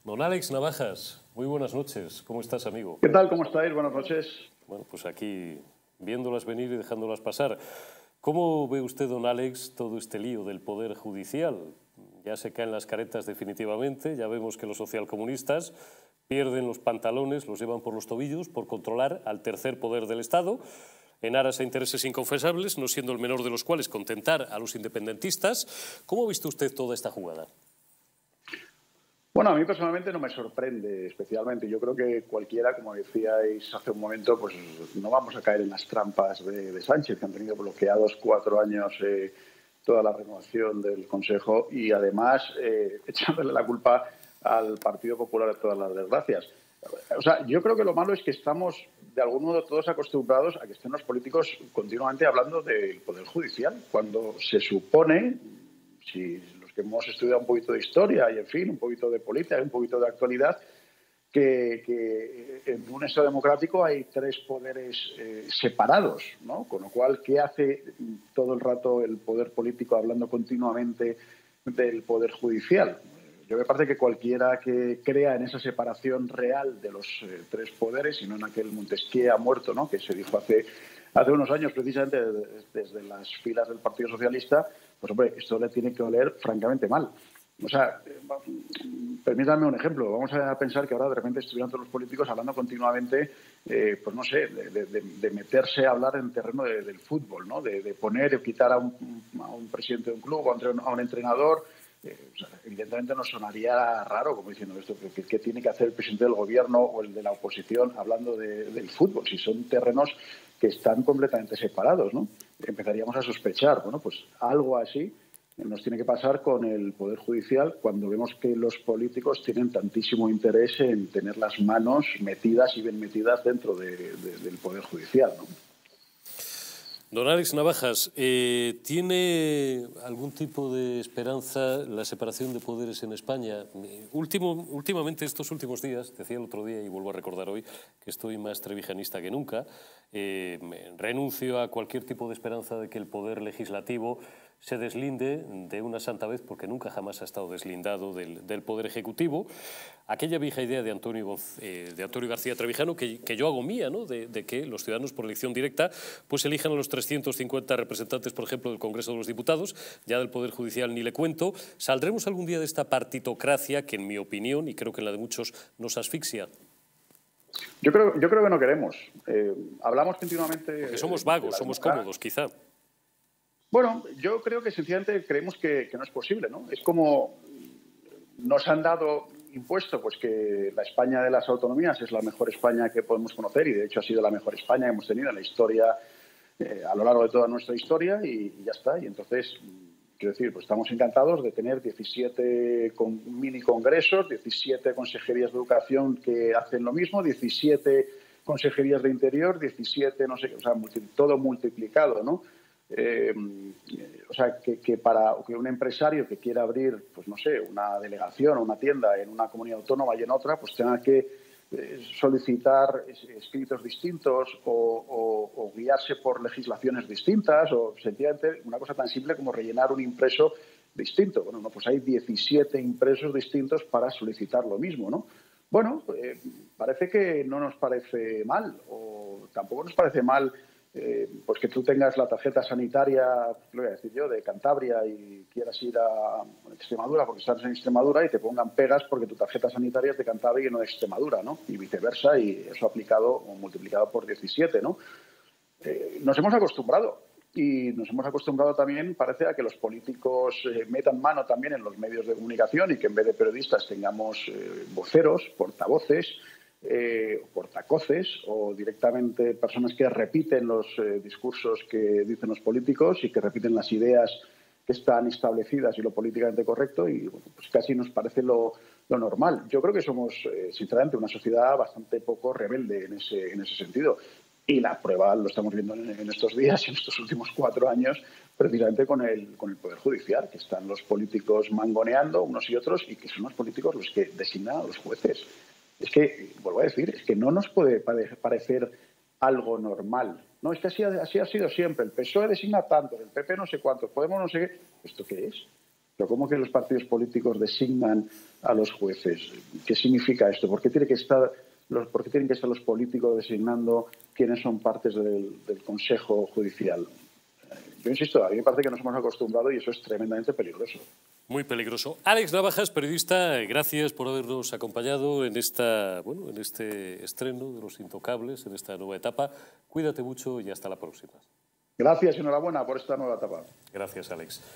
Don Alex Navajas, muy buenas noches. ¿Cómo estás, amigo? ¿Qué tal? ¿Cómo estáis? Buenas noches. Bueno, pues aquí viéndolas venir y dejándolas pasar. ¿Cómo ve usted, don Alex, todo este lío del Poder Judicial? Ya se caen las caretas definitivamente, ya vemos que los socialcomunistas pierden los pantalones, los llevan por los tobillos por controlar al tercer poder del Estado, en aras a intereses inconfesables, no siendo el menor de los cuales contentar a los independentistas. ¿Cómo ha visto usted toda esta jugada? Bueno, a mí personalmente no me sorprende especialmente. Yo creo que cualquiera, como decíais hace un momento, pues no vamos a caer en las trampas de Sánchez, que han tenido bloqueados 4 años toda la renovación del Consejo y además echándole la culpa al Partido Popular de todas las desgracias. O sea, yo creo que lo malo es que estamos, de algún modo, todos acostumbrados a que estén los políticos continuamente hablando del Poder Judicial, cuando se supone, si los que hemos estudiado un poquito de historia y, en fin, un poquito de política y un poquito de actualidad, que en un Estado democrático hay 3 poderes separados, ¿no? Con lo cual, ¿qué hace todo el rato el poder político hablando continuamente del Poder Judicial? Yo me parece que cualquiera que crea en esa separación real de los 3 poderes y no en aquel Montesquieu ha muerto, ¿no?, que se dijo hace unos años precisamente desde las filas del Partido Socialista, pues hombre, esto le tiene que oler francamente mal. O sea, permítanme un ejemplo. Vamos a pensar que ahora de repente estuvieran todos los políticos hablando continuamente, pues no sé, de meterse a hablar en terreno del fútbol, ¿no? De poner o quitar a un presidente de un club, a un entrenador. O sea, evidentemente nos sonaría raro, como diciendo esto, ¿qué tiene que hacer el presidente del gobierno o el de la oposición hablando del fútbol? Si son terrenos que están completamente separados, ¿no? Empezaríamos a sospechar. Bueno, pues algo así nos tiene que pasar con el Poder Judicial cuando vemos que los políticos tienen tantísimo interés en tener las manos metidas y bien metidas dentro del Poder Judicial, ¿no? Don Alex Navajas, ¿tiene algún tipo de esperanza la separación de poderes en España? Últimamente, estos últimos días, decía el otro día y vuelvo a recordar hoy, que estoy más trevijanista que nunca, renuncio a cualquier tipo de esperanza de que el poder legislativo se deslinde de una santa vez, porque nunca jamás ha estado deslindado del Poder Ejecutivo. Aquella vieja idea de Antonio García Trevijano, que yo hago mía, ¿no?, de que los ciudadanos por elección directa pues elijan a los 350 representantes, por ejemplo, del Congreso de los Diputados, ya del Poder Judicial ni le cuento. ¿Saldremos algún día de esta partitocracia que, en mi opinión, y creo que en la de muchos, nos asfixia? Yo creo que no queremos. Hablamos continuamente... Porque somos vagos, somos cómodos, quizá. Bueno, yo creo que sencillamente creemos que no es posible, ¿no? Es como nos han dado impuesto, pues que la España de las autonomías es la mejor España que podemos conocer y de hecho ha sido la mejor España que hemos tenido en la historia, a lo largo de toda nuestra historia y ya está. Y entonces, quiero decir, pues estamos encantados de tener 17 mini congresos, 17 consejerías de educación que hacen lo mismo, 17 consejerías de interior, 17, no sé, o sea, todo multiplicado, ¿no? O sea, que para que un empresario que quiera abrir, pues no sé, una delegación o una tienda en una comunidad autónoma y en otra, pues tenga que solicitar escritos distintos o guiarse por legislaciones distintas o sencillamente una cosa tan simple como rellenar un impreso distinto. Bueno, no, pues hay 17 impresos distintos para solicitar lo mismo, ¿no? Bueno, parece que no nos parece mal o tampoco nos parece mal pues que tú tengas la tarjeta sanitaria, lo voy a decir yo, de Cantabria y quieras ir a Extremadura porque estás en Extremadura y te pongan pegas porque tu tarjeta sanitaria es de Cantabria y no de Extremadura, ¿no? Y viceversa, y eso aplicado o multiplicado por 17, ¿no? Nos hemos acostumbrado y nos hemos acostumbrado también, parece, a que los políticos metan mano también en los medios de comunicación y que en vez de periodistas tengamos voceros, portavoces, portacoces o directamente personas que repiten los discursos que dicen los políticos y que repiten las ideas que están establecidas y lo políticamente correcto y bueno, pues casi nos parece lo normal. Yo creo que somos, sinceramente, una sociedad bastante poco rebelde en ese sentido. Y la prueba lo estamos viendo en estos días, en estos últimos 4 años, precisamente con el Poder Judicial, que están los políticos mangoneando unos y otros y que son los políticos los que designan a los jueces. Es que, vuelvo a decir, es que no nos puede parecer algo normal. No, es que así ha sido siempre. El PSOE designa tanto, el PP no sé cuántos, Podemos no sé qué. ¿Esto qué es? Pero ¿cómo que los partidos políticos designan a los jueces? ¿Qué significa esto? ¿Por qué tienen que estar los políticos designando quiénes son partes del Consejo Judicial? Yo insisto, a mí me parece que nos hemos acostumbrado y eso es tremendamente peligroso. Muy peligroso. Álex Navajas, periodista, gracias por habernos acompañado en este estreno de Los Intocables, en esta nueva etapa. Cuídate mucho y hasta la próxima. Gracias y enhorabuena por esta nueva etapa. Gracias, Álex.